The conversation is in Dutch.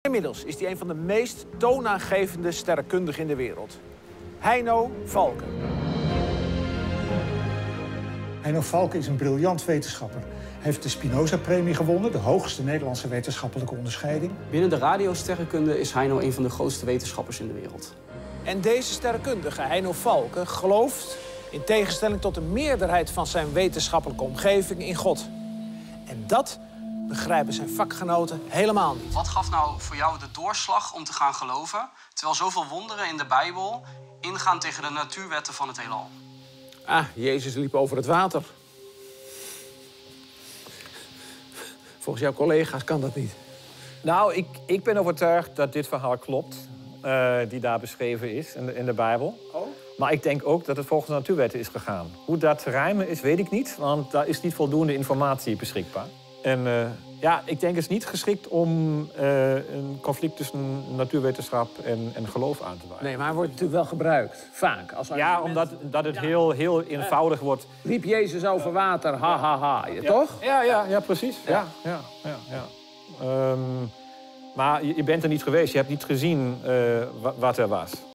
Inmiddels is hij een van de meest toonaangevende sterrenkundigen in de wereld. Heino Falke. Heino Falke is een briljant wetenschapper. Hij heeft de Spinoza-premie gewonnen, de hoogste Nederlandse wetenschappelijke onderscheiding. Binnen de radiosterrenkunde is Heino een van de grootste wetenschappers in de wereld. En deze sterrenkundige, Heino Falke, gelooft, in tegenstelling tot de meerderheid van zijn wetenschappelijke omgeving, in God. En dat begrijpen zijn vakgenoten helemaal niet. Wat gaf nou voor jou de doorslag om te gaan geloven, terwijl zoveel wonderen in de Bijbel ingaan tegen de natuurwetten van het heelal? Ah, Jezus liep over het water. Volgens jouw collega's kan dat niet. Nou, ik ben overtuigd dat dit verhaal klopt, die daar beschreven is in de Bijbel. Oh? Maar ik denk ook dat het volgens de natuurwetten is gegaan. Hoe dat te rijmen is, weet ik niet, want daar is niet voldoende informatie beschikbaar. En ja, ik denk het is niet geschikt om een conflict tussen natuurwetenschap en geloof aan te wijzen. Nee, maar hij wordt natuurlijk wel gebruikt, vaak. Als Ja, omdat het heel eenvoudig wordt. Liep Jezus over water, ha, ha, ha, toch? Ja, precies. Ja. Maar je bent er niet geweest, je hebt niet gezien wat er was.